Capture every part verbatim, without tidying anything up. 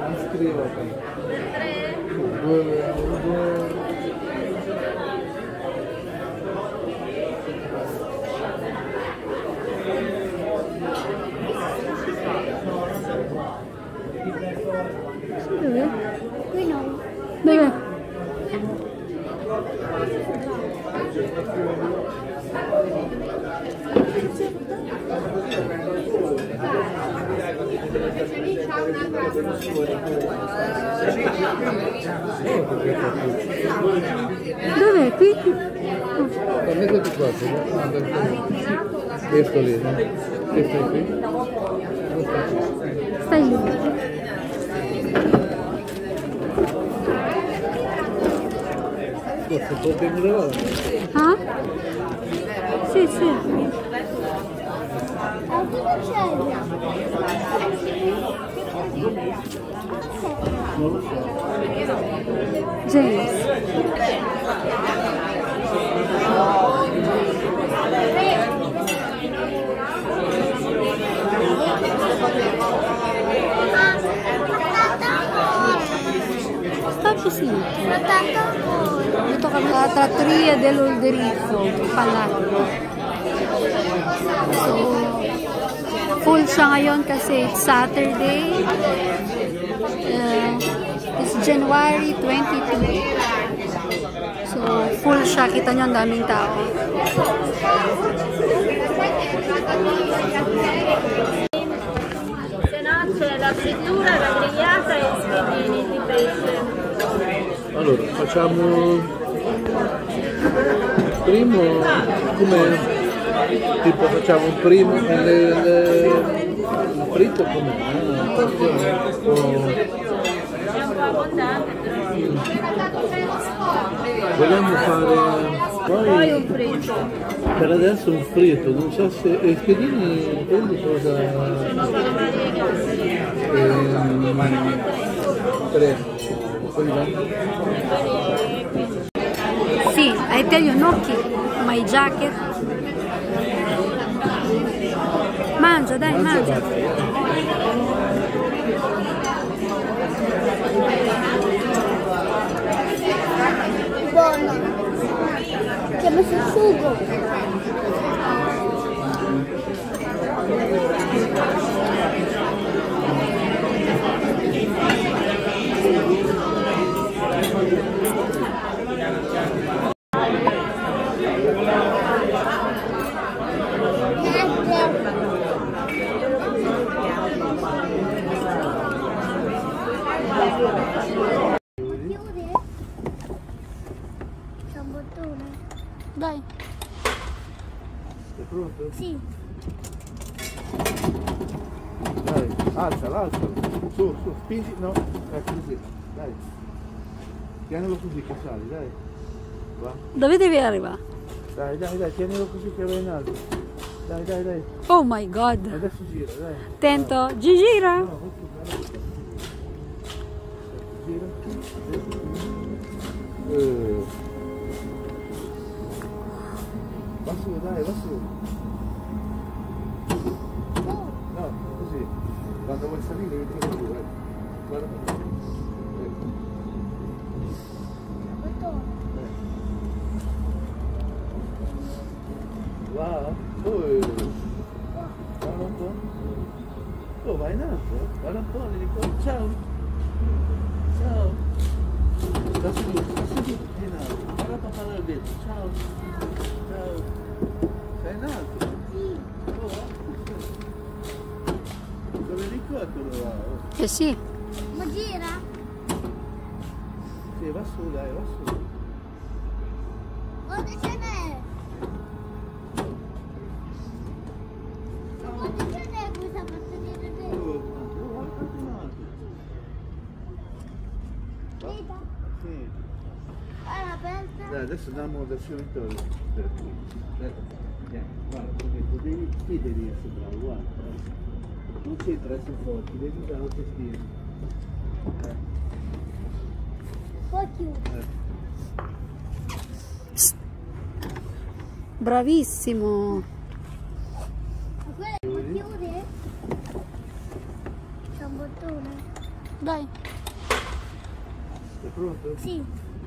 Scrivo qui. Due, due. Dove? Qui no. Dove? Dov'è? Qui? Mettiti qua, questo lì, no? Questo è qui. Stai lì. Forse può prendere. Ah? Sì, sì. Non lo so. James. Sta così. Dito kami sa Trattoria dell'Olderizzo, Palacio. So, full siya ngayon kasi it's Saturday. Uh, it's January twenty-second. So, full siya. Kita nyo ang daming tao. Se no c'è la frittura, la grigliata e i spiedini di pesce. Allora, facciamo primo come tipo facciamo un primo le, le, il fritto come È un po' abbondante. vogliamo fare Poi poi un fritto. per adesso un fritto, non so se e spiedini quelli cosa ehm, tre quelli là? Sì, I tell you, Noki, my jacket. Mangia, dai, mangia. Buono. Ci ha messo il sugo. Dai. È pronto? Sì. Dai, alzala, alzala. Su, su, spingi, no, ecco così, dai. Tienilo così che sali, dai. Va. Dove devi arrivare? Dai, dai, dai, tienilo così che va in alto. Dai, dai, dai. Oh my God. Adesso gira, dai. Attento, gira. No, questo gira. Eh. Va su, dai, va su. No, così. Quando vuoi salire, devi tirare giù, dai. Guarda. Ecco. Va. Oh. Guarda un po'. Oh, vai in alto. Guarda un po', gli dico ciao. Ciao. Sta su, sta su in alto. Guarda papà dal vetro. Ciao. Ciao. Sei in alto? Sì. Oh, dove l'elicottero va? Oh. Eh sì. Ma gira? Sì, va su, dai, va su. Quanto ce n'è? Quanto ce n'è questa passatina dentro? Oh, guarda un altro. Vedi? Sì. È aperta? Dai, adesso andiamo dal fiorentore. Guarda, tu devi, qui devi essere bravo, guarda. Non c'entra essere forti, devi usare la testina. Eh. Poi chiudo. Eh. Bravissimo. Ma quella può chiudere? C'è un bottone? Dai. Sei pronto? Sì.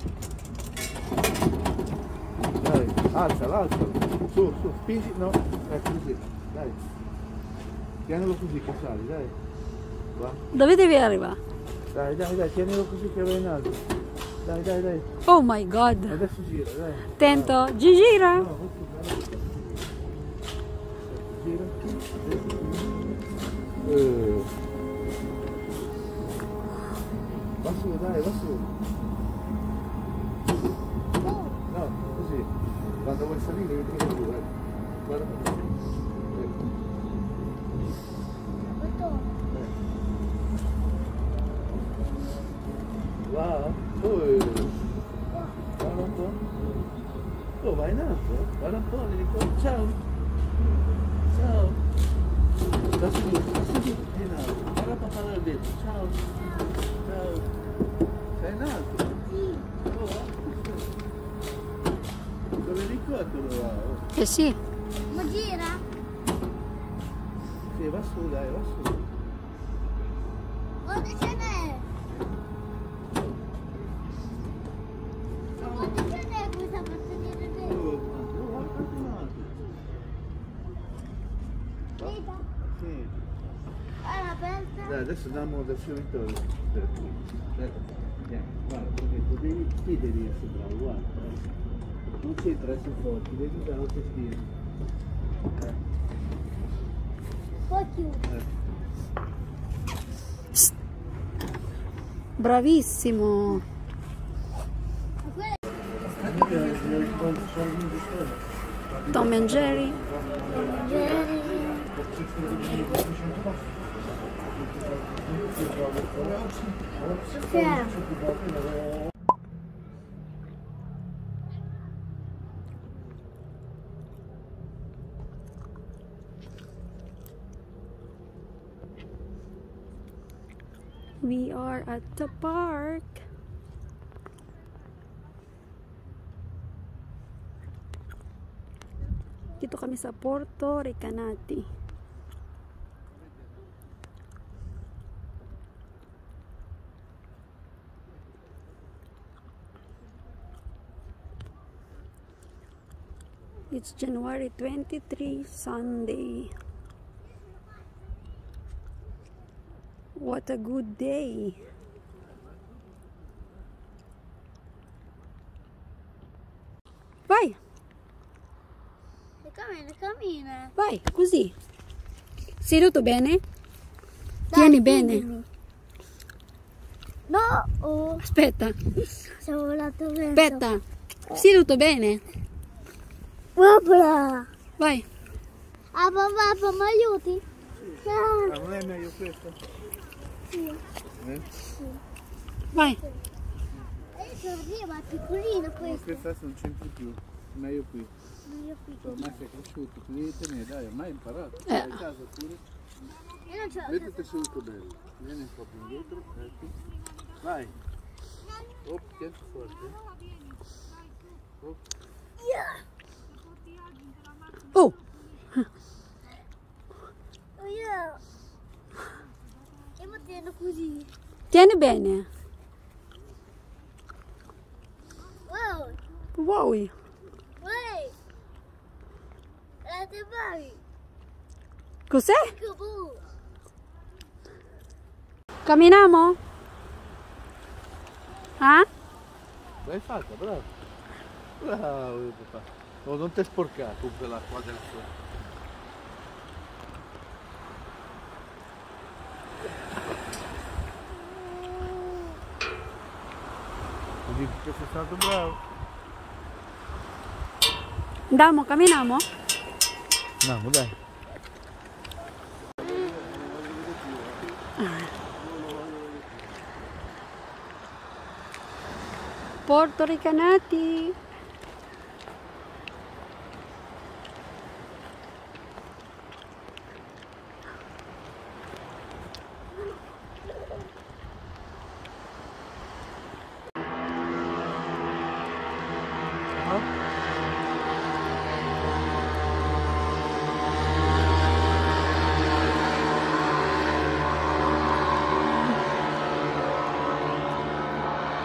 Dai, alzalo, alzalo. Su, su, spingi, no. Ecco così, dai. Tienilo così che sali, dai. Qua. Dove devi arrivare? Dai, dai, dai, tienilo così che va in alto. Dai, dai, dai. Oh my god. Adesso gira, dai. Attento. Gi- gira. No, gira. Eh. Va su, dai, va su. No, così. Quando vuoi salire devi tirare giù, eh. Guarda così. Ecco. Va? Oh, guarda un po'. Oh, vai in alto? Guarda un po', Enrico. Ciao. Ciao. Da su, da su, in alto. Guarda papà l'ha detto. Ciao. Ciao. Sei in alto? Sì. Oh, dove Enrico è quello là? Oh. Eh sì. Ma gira? Sì, va su, dai, va su. Quanto ce n'è? Quanto ce n'è questa passaggera dentro? Oh, guarda quanto in alto. Vita? Sì. È aperta? Dai, adesso andiamo dal fiorentore. Dai, andiamo, guarda, perché tu devi, ti devi essere bravo, guarda. Non c'entra essere forti, devi dare la testina. Eh, Poi chiudo. eh. Bravissimo. Ma quella Tom and Jerry. è We are at the park. Dito kami sa Porto Recanati. It's January twenty-third, Sunday. What a good day. Vai, Cammina, cammina. vai, così. Seduto bene? Dai, Tieni bene. spingimi. No, oh, Aspetta, siamo volato verso. aspetta. Seduto bene? Papà. Vai. Ah, papà, papà, mi aiuti? Ah, non è meglio questo? Sì. Eh? Vai. Adesso arriva, è piccolino No, questo. questo adesso non c'entri più. Meglio qui. Meglio piccolo. Ormai sei cresciuto, ti devi tenere, dai, ormai hai imparato. Eh. Vai a casa pure. Io non ce l'ho. Mettiti seduto bello. Vieni un po' più indietro, ecco. Vai. Oh, tieni forte. Oh. Oh, Oh, io. Io mi tengo così. tieni bene. Wow, Wow. wait. Guardate vai. Cos'è? Che buono. Camminiamo? Ah? L'hai fatta, bravo. Bravo, papà. Oh, non ti è sporcato comunque l'acqua adesso. Dici che sei stato bravo? Andiamo, camminiamo? Andiamo, dai. Porto Recanati.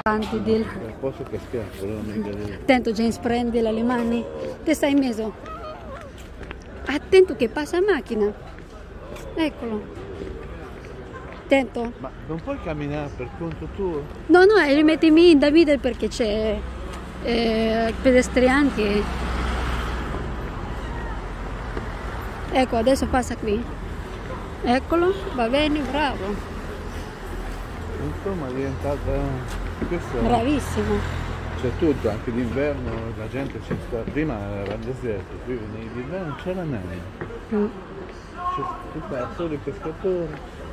Tanti del... Posso cascare, volevo mettere. Attento James, prendila le mani. Te stai in mezzo. Attento che passa macchina. Eccolo. Attento. Ma non puoi camminare per conto tuo? No, no, rimettimi in Davide perché c'è eh, pedestriani che... Ecco, adesso passa qui. Eccolo, va bene, bravo. Insomma è diventata... Questo... Bravissimo. C'è tutto, anche d'inverno la gente ci sta. Prima era deserto, qui d'inverno c'è la neve. Mm. C'è tutta solo i pescatori.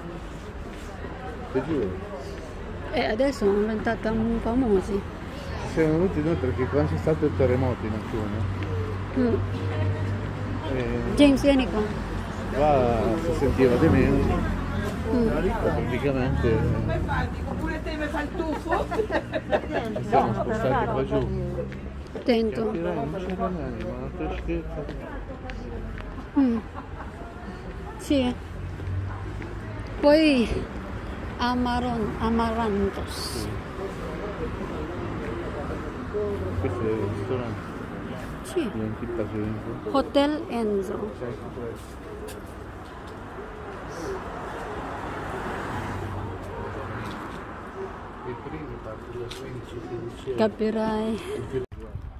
Ti giuro. E adesso sono diventati famosi. Ci siamo venuti noi perché quando c'è stato il terremoto in Ancona. Mm. Eh, James, vieni qua. qua si sentiva di meno. Mm. Praticamente Oppure te mi fai il tuffo? ci siamo spostati qua giù. Attento. Capirai, non c'era l'anima, una tristezza. Mm. Sì. Poi Amaron, Amarantos. Questo è il ristorante, Sì. l'antica gente. Hotel Enzo. I primi partono da quindici sedici euro. Capirai.